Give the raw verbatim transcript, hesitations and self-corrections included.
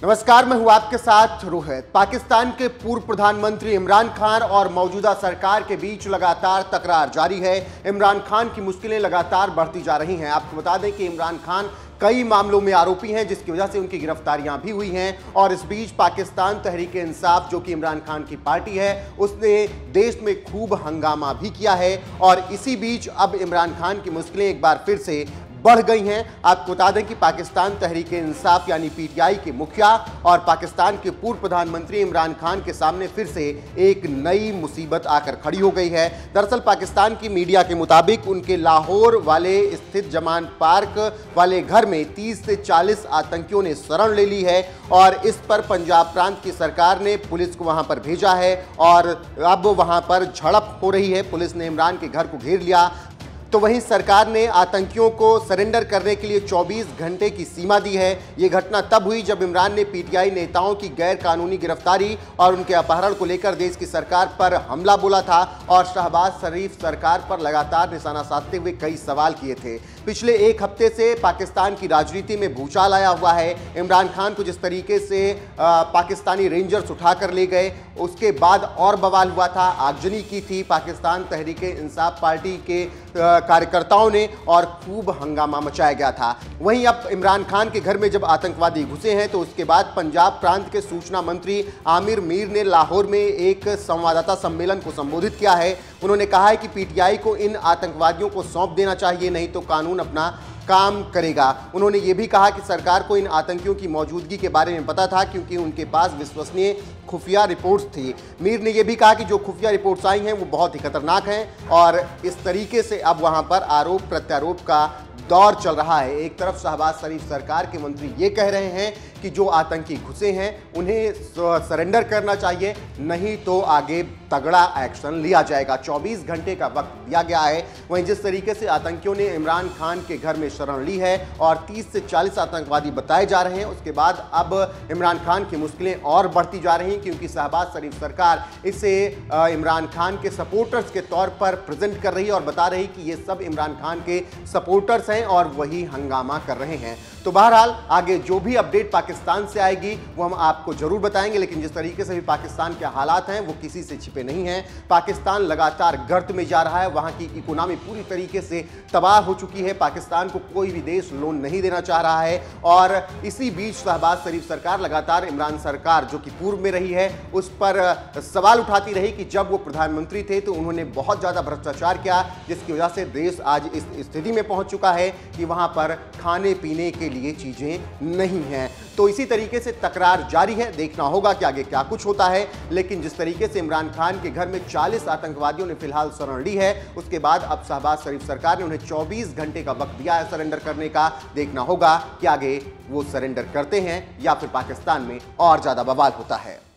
नमस्कार, मैं हूं आपके साथ रोहित। पाकिस्तान के पूर्व प्रधानमंत्री इमरान खान और मौजूदा सरकार के बीच लगातार तकरार जारी है। इमरान खान की मुश्किलें लगातार बढ़ती जा रही हैं। आपको बता दें कि इमरान खान कई मामलों में आरोपी हैं, जिसकी वजह से उनकी गिरफ्तारियां भी हुई हैं। और इस बीच पाकिस्तान तहरीक इंसाफ, जो कि इमरान खान की पार्टी है, उसने देश में खूब हंगामा भी किया है। और इसी बीच अब इमरान खान की मुश्किलें एक बार फिर से बढ़ गई हैं। आपको बता दें कि पाकिस्तान तहरीक इंसाफ यानी पीटीआई के मुखिया और पाकिस्तान के पूर्व प्रधानमंत्री इमरान खान के सामने फिर से एक नई मुसीबत आकर खड़ी हो गई है। दरअसल पाकिस्तान की मीडिया के मुताबिक उनके लाहौर वाले स्थित जमान पार्क वाले घर में तीस से चालीस आतंकियों ने शरण ले ली है और इस पर पंजाब प्रांत की सरकार ने पुलिस को वहां पर भेजा है और अब वहां पर झड़प हो रही है। पुलिस ने इमरान के घर को घेर लिया। तो वहीं सरकार ने आतंकियों को सरेंडर करने के लिए चौबीस घंटे की सीमा दी है। यह घटना तब हुई जब इमरान ने पीटीआई नेताओं की गैर कानूनी गिरफ्तारी और उनके अपहरण को लेकर देश की सरकार पर हमला बोला था और शहबाज शरीफ सरकार पर लगातार निशाना साधते हुए कई सवाल किए थे। पिछले एक हफ्ते से पाकिस्तान की राजनीति में भूचाल आया हुआ है। इमरान खान को जिस तरीके से आ, पाकिस्तानी रेंजर्स उठाकर ले गए, उसके बाद और बवाल हुआ था, आगजनी की थी पाकिस्तान तहरीक इंसाफ पार्टी के कार्यकर्ताओं ने और खूब हंगामा मचाया गया था। वहीं अब इमरान खान के घर में जब आतंकवादी घुसे हैं तो उसके बाद पंजाब प्रांत के सूचना मंत्री आमिर मीर ने लाहौर में एक संवाददाता सम्मेलन को संबोधित किया है। उन्होंने कहा है कि पीटीआई को इन आतंकवादियों को सौंप देना चाहिए, नहीं तो कानून अपना काम करेगा। उन्होंने ये भी कहा कि सरकार को इन आतंकियों की मौजूदगी के बारे में पता था क्योंकि उनके पास विश्वसनीय खुफिया रिपोर्ट्स थी। मीर ने यह भी कहा कि जो खुफिया रिपोर्ट्स आई हैं वो बहुत ही खतरनाक हैं और इस तरीके से अब वहां पर आरोप प्रत्यारोप का दौर चल रहा है। एक तरफ शहबाज शरीफ सरकार के मंत्री ये कह रहे हैं कि जो आतंकी घुसे हैं उन्हें सरेंडर करना चाहिए, नहीं तो आगे तगड़ा एक्शन लिया जाएगा। चौबीस घंटे का वक्त दिया गया है। वहीं जिस तरीके से आतंकियों ने इमरान खान के घर में शरण ली है और तीस से चालीस आतंकवादी बताए जा रहे हैं, उसके बाद अब इमरान खान की मुश्किलें और बढ़ती जा रही हैं क्योंकि शहबाज शरीफ सरकार इसे इमरान खान के सपोर्टर्स के तौर पर प्रेजेंट कर रही है और बता रही कि ये सब इमरान खान के सपोर्टर्स हैं और वही हंगामा कर रहे हैं। तो बहरहाल आगे जो भी अपडेट पाकिस्तान से आएगी वो हम आपको जरूर बताएंगे, लेकिन जिस तरीके से भी पाकिस्तान के हालात हैं वो किसी से छिपे नहीं हैं। पाकिस्तान लगातार गर्त में जा रहा है, वहां की इकोनॉमी पूरी तरीके से तबाह हो चुकी है। पाकिस्तान को कोई भी देश लोन नहीं देना चाह रहा है और इसी बीच शहबाज शरीफ सरकार लगातार इमरान सरकार, जो कि पूर्व में रही है, उस पर सवाल उठाती रही कि जब वो प्रधानमंत्री थे तो उन्होंने बहुत ज्यादा भ्रष्टाचार किया, जिसकी वजह से देश आज इस स्थिति में पहुंच चुका है कि वहां पर खाने पीने के लिए चीजें नहीं हैं। तो इसी तरीके से तकरार जारी है। देखना होगा कि आगे क्या कुछ होता है, लेकिन जिस तरीके से इमरान खान के घर में चालीस आतंकवादियों ने फिलहाल शरण ली है, उसके बाद अब शहबाज शरीफ सरकार ने उन्हें चौबीस घंटे का वक्त दिया है सरेंडर करने का। देखना होगा कि आगे वो सरेंडर करते हैं या फिर पाकिस्तान में और ज्यादा बवाल होता है।